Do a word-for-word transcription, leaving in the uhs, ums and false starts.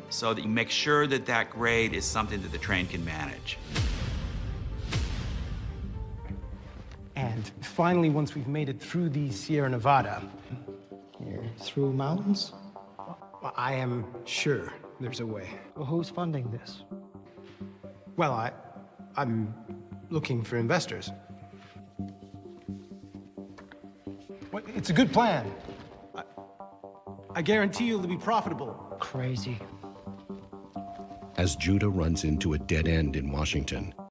so that you make sure that that grade is something that the train can manage. And finally, once we've made it through the Sierra Nevada, You're through mountains? I am sure there's a way. Well, who's funding this? Well, I, I'm looking for investors. Well, it's a good plan. I, I guarantee you'll be profitable. Crazy. As Judah runs into a dead end in Washington,